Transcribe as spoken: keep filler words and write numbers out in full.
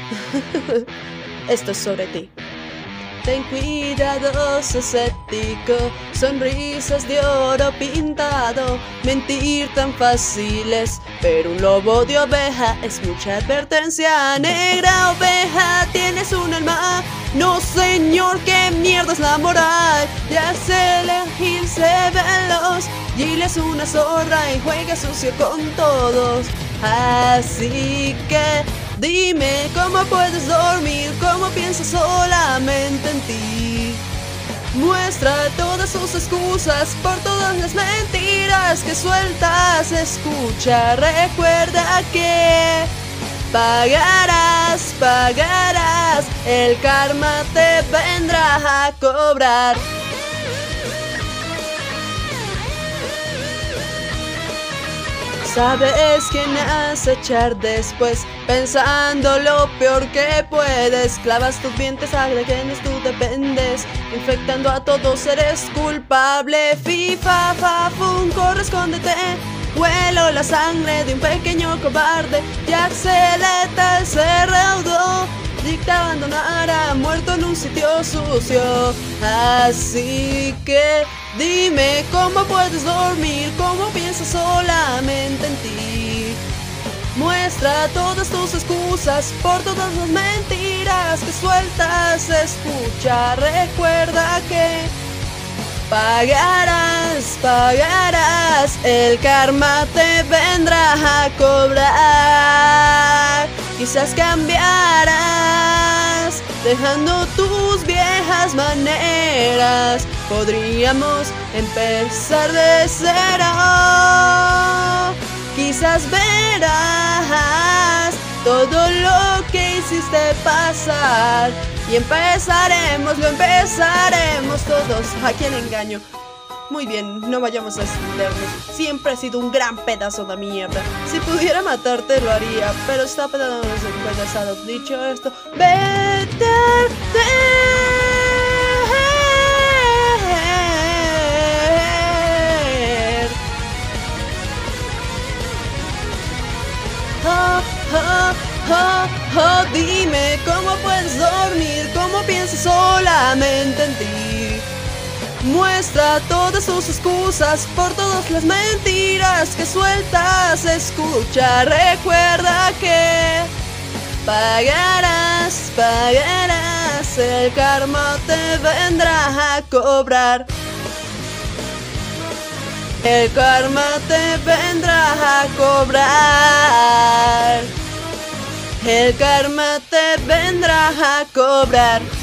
Esto es sobre ti. Ten cuidado, sé escéptico, sonrisas de oro pintado, mentir tan fáciles, pero un lobo de oveja es mucha advertencia. Negra oveja, tienes un alma, no señor, qué mierda es la moral. Ya se elegirse veloz, Gil es una zorra y juega sucio con todos. Así que dime cómo puedes dormir, cómo piensas solamente en ti. Muestra todas sus excusas por todas las mentiras que sueltas. Escucha, recuerda que pagarás, pagarás, el karma te vendrá a cobrar. Sabes quién acechar después, pensando lo peor que puedes. Clavas tus dientes a quienes tú dependes, infectando a todos, eres culpable. FIFA, fa, fum, corre, escóndete. Huelo la sangre de un pequeño cobarde. Jack Letal se reudó, dicta abandonar a muerto en un sitio sucio. Así que dime cómo puedes dormir, cómo piensas solamente en ti. Muestra todas tus excusas por todas las mentiras que sueltas. Escucha, recuerda que pagarás, pagarás, el karma te vendrá a cobrar. Quizás cambiarás, dejando tus viejas maneras. Podríamos empezar de cero. Quizás verás todo lo que hiciste pasar, y empezaremos, lo empezaremos todos. ¿A quién engaño? Muy bien, no vayamos a extendernos. Siempre he sido un gran pedazo de mierda. Si pudiera matarte lo haría, pero está pedazos de pedazado. Dicho esto, vete de... Oh, oh, oh, oh, dime cómo puedes dormir, cómo piensas solamente en ti. Muestra todas tus excusas por todas las mentiras que sueltas. Escucha, recuerda que pagarás, pagarás, el karma te vendrá a cobrar. El karma te vendrá a cobrar. El karma te vendrá a cobrar.